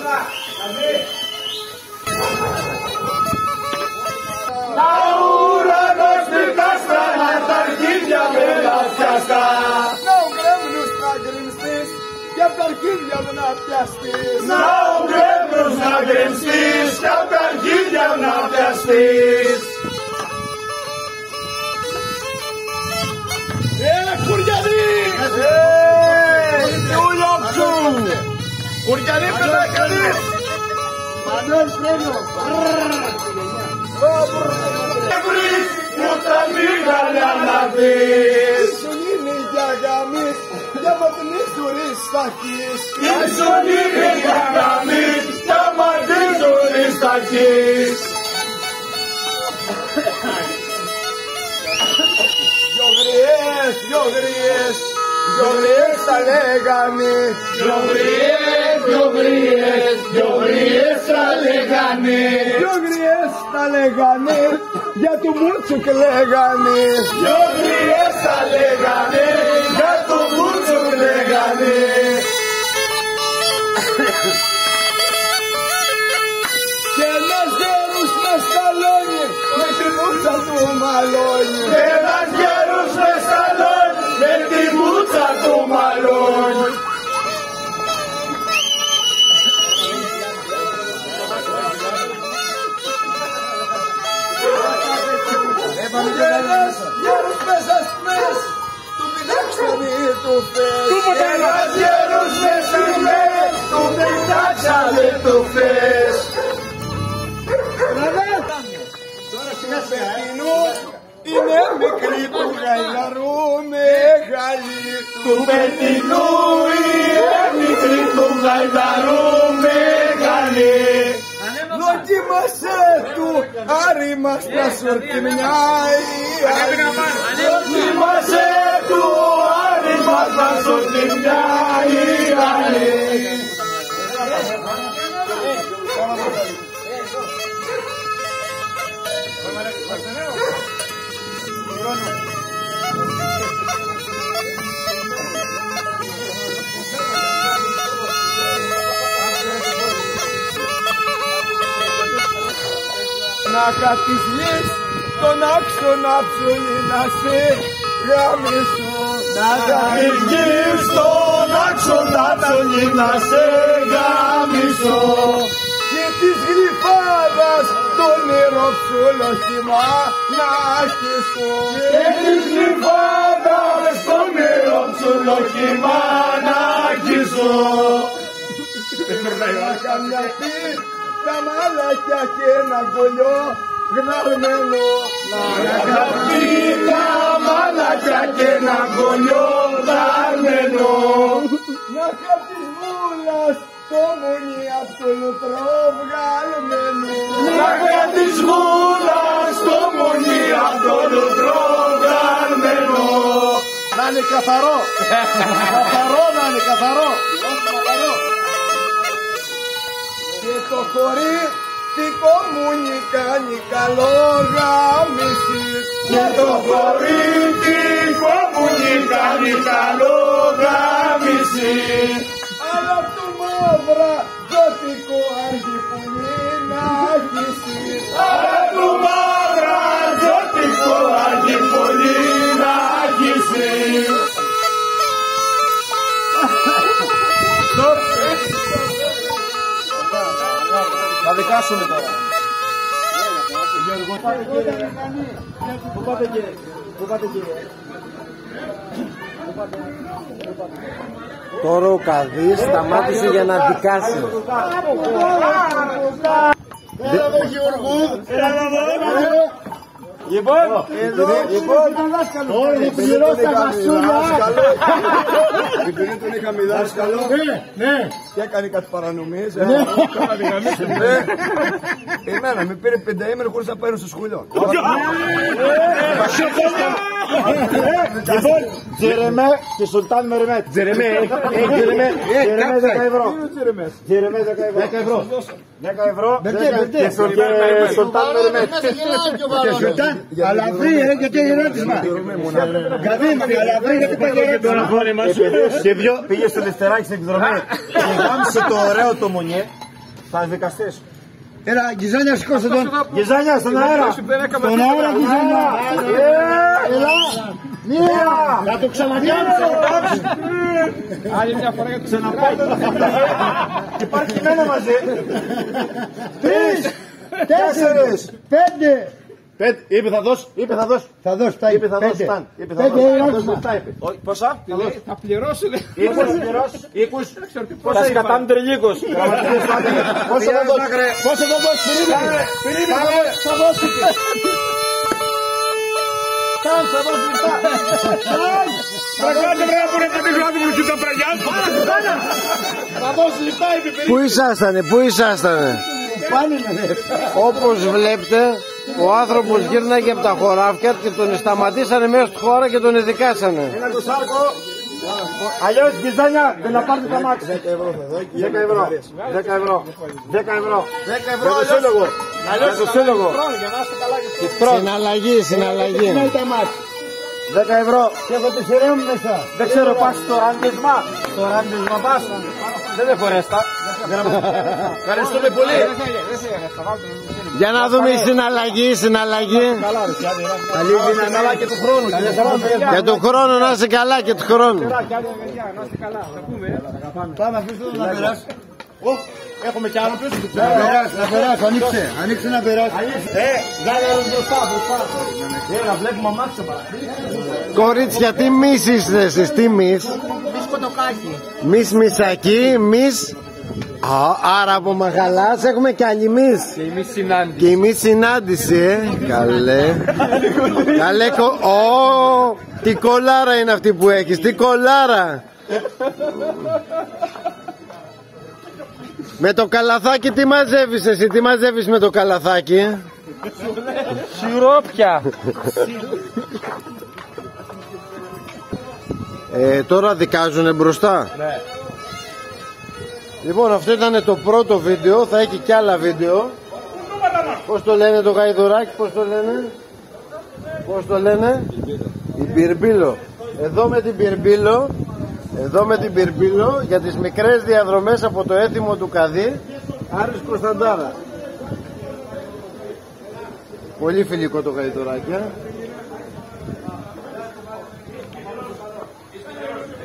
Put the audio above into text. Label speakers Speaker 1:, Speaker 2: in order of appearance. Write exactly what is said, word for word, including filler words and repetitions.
Speaker 1: Να ουρανός πιτάστα, να τα αρχίδια με λαθιάστα.
Speaker 2: Να ο γκρέμνους να γκρεμστείς κι απ' τα αρχίδια μου να πιαστείς.
Speaker 1: Να ο γκρέμνους να γκρεμστείς κι απ' τα αρχίδια να πιαστείς.
Speaker 2: Ε, Κουριανή! Ε, Τουλόξου! Κουριανή, παιδάκανη! Μανώλ Φρένο!
Speaker 1: Βρεις μου τα λίγα να δεις.
Speaker 2: Ήσουν είναι για γαμίς, για ματνίζουρις θα χεις.
Speaker 1: Ήσουν είναι για γαμίς, για ματνίζουρις θα χεις.
Speaker 2: Δυο γριές, δυο γριές, δυο γριές τα λέγανε.
Speaker 1: Δυο γριές, δυο γριές, δυο γριές τα λέγανε.
Speaker 2: Δυο γριές τα λέγανε, για του Μούτσουκ λέγανε.
Speaker 1: Δυο γριές τα λέγανε, για το Μούτσουκ λέγανε.
Speaker 2: Και ένας γέρους με σταλώνει, με τη μούτσα του μαλώνει.
Speaker 1: Και ένας γέρος με σταλώνει, με τη μούτσα του μαλώνει.
Speaker 2: Ένας γέρος μέσα σπες, του πηδάξανε του φες.
Speaker 1: Ένας γέρος με σταλώνει, του πετάξανε του φες.
Speaker 2: Είναι μικρή του γαϊδαρού, μεγάλη
Speaker 1: Του πετινού είναι μικρή του γαϊδαρού μεγάλη.
Speaker 2: δοκίμασέ του, άρημα στα σορτιμνιάι.
Speaker 1: Δοκίμασέ του άρημα στα σορτιμνιάι.
Speaker 2: Να κατησλείς τον άξονα ψωλή να σε γαμίσω.
Speaker 1: Να κατηγείς τον άξονα ψωλή να σε γαμίσω.
Speaker 2: Και της γλυφάδας το νερό ψωλοχυμά να χυσώ.
Speaker 1: Και της γλυφάδας το νερό ψωλοχυμά να χυσώ.
Speaker 2: Να καμιαστεί τα μαλακιά και ένα γκολιό γναρμένο.
Speaker 1: Να καπεί τα μαλακιά και ένα γκολιό γναρμένο.
Speaker 2: Να χαπτείς μούλας το μουνί απ' το λουτρό βγαλμένο.
Speaker 1: Να κρατείς μούλας το μουνί απ' το λουτρό βγαλμένο.
Speaker 2: Να είναι καθαρό. Καθαρό να είναι καθαρό. Και το χωρί μουνί κάνει καλό γάμιση.
Speaker 1: Και το χωρίτικο μουνί κάνει καλό γάμιση.
Speaker 2: Αλλά το μαύρα ζωτικό αρχιπουλί να χύσει.
Speaker 1: Αλλά το μαύρα ζωτικό αρχιπουλί να χύσει.
Speaker 2: Θα δικάσουμε τώρα. Γιώργο, πάτε κύριε. Πού πάτε κύριε. Πού πάτε κύριε.
Speaker 3: Τώρα ο Καδής σταμάτησε για να δικάσει.
Speaker 2: Έλα εδώ Γιώργο. Έλα εδώ. Λοιπόν, εδώ, λοιπόν, όλοι πληρώ τα μασούλια. Επειδή τον είχαμε δάσκαλο. Ναι, και έκανε κάτι παρανομίες. Ναι, εμένα με πήρε πενταήμερο χωρίς να πάρω στο σχολείο.
Speaker 3: Λοιπόν, Τζερεμέ και Σουλτάν Μερεμέτ. Τζερεμέ, Τζερεμέ, Τζερεμέ δέκα ευρώ. Τζερεμέ δέκα ευρώ. δέκα ευρώ και Σουλτάν Μερεμέτ.
Speaker 2: Και Σουλτάν, αλαβρή, γιατί ερώτημα. Καδίμη, αλαβρή, γιατί πάει ερώτημα.
Speaker 3: Και πήγε στο Λευτεράκι στην εκδρομή και γάμισε το ωραίο το μονιέ Σαν δικαστής.
Speaker 2: Έλα, Γκυζάνια, σηκώστε τον.
Speaker 3: Γκυζάνια, στον αέρα.
Speaker 2: Στον αέρα, Γκυζάνια. Έλα. Μία.
Speaker 3: Θα το ξανακάνεις.
Speaker 2: Άλλη μια φορά για το
Speaker 3: Ξαναπάτε το Υπάρχει και εμένα μαζί.
Speaker 2: Τρεις, τέσσερις, πέντε.
Speaker 3: Πέντε, είπε θα δώσει, είπε θα δώσει.
Speaker 2: Θα δώσει τα
Speaker 3: Είπε θα δώσει, Σταν. Είπε θα δώσει. Πόσα?
Speaker 2: Θα πληρώσουν.
Speaker 3: Είκοσι, είκοσι. Πόσα σκατάμε τρελίκος. Πόσα θα δώσει, πόσα θα δώσει, περίμενε. Θα δώσει. Σταν, θα δώσει λεφτά. Σταν.
Speaker 1: Πραγματικά πρέπει να πούνε κάτι γράμμα μου και τα πραγιά σου.
Speaker 3: Θα δώσει λεφτά, είπε περίμενε.
Speaker 4: Πού ήσασταν, πού ήσασταν? Όπως βλέπετε, ο άνθρωπος γύρναγε από τα χωράφια και τον σταματήσανε μέσα στη χώρα και τον ειδικάσανε.
Speaker 3: Ένα το σάρκο. Αλλιώς Γκυζάνια δεν θα πάρει τα μάξι. δέκα ευρώ θα δω. δέκα ευρώ. δέκα ευρώ. δέκα ευρώ. δέκα ευρώ. Για το σύλλογο. Για το σύλλογο.
Speaker 4: Συναλλαγή, συναλλαγή.
Speaker 3: δέκα ευρώ. Και έχω τη σειρά μου μέσα. Δεν ξέρω, πας στο ραντεσμά. Στο ραντεσμά πας. Δεν δεν χωρές τα. Ευχαριστούμε πολύ.
Speaker 4: Για να δούμε η συναλλαγή, συναλλαγή.
Speaker 3: Καλή καλά και του χρόνου.
Speaker 4: Για του χρόνου να είσαι καλά και του χρόνου.
Speaker 2: Πάμε, αφήστε τον να περάσει.
Speaker 3: Έχουμε κι άλλο πίσω.
Speaker 2: Να περάσει, να περάσει, ανοίξε, ανοίξε να περάσει.
Speaker 3: Ε, γάλα μπροστά, μπροστά. Έλα, βλέπουμε αμάξια παρά.
Speaker 4: Κορίτσια, τι μυς είστε εσείς, τι μυς?
Speaker 2: Μη σκοτοκάκι.
Speaker 4: Μυς μυσακή, μυς. Α, άρα από Μαχαλάς έχουμε και άλλη μυς.
Speaker 2: Και η μη συνάντηση.
Speaker 4: Και η μυς συνάντηση, ε. Καλέ. Καλέ, κο... Ω, τι κολάρα είναι αυτή που έχεις, τι κολάρα. Με το καλαθάκι τι μαζεύεις εσύ, τι μαζεύεις με το καλαθάκι?
Speaker 2: Σιρόπια.
Speaker 4: Ε, τώρα δικάζουνε μπροστά.
Speaker 2: Ναι.
Speaker 4: Λοιπόν, αυτό ήταν το πρώτο βίντεο, θα έχει κι άλλα βίντεο. Πώς το λένε το γαϊδουράκι, πώς το λένε? Πώς το λένε? Η Μπυρμπύλο. Εδώ με την Μπυρμπύλο, εδώ με την Μπυρμπύλο για τις μικρές διαδρομές από το έθιμο του Καδί, Άρης Κωνσταντάρα. Πολύ φιλικό το γαϊδουράκι.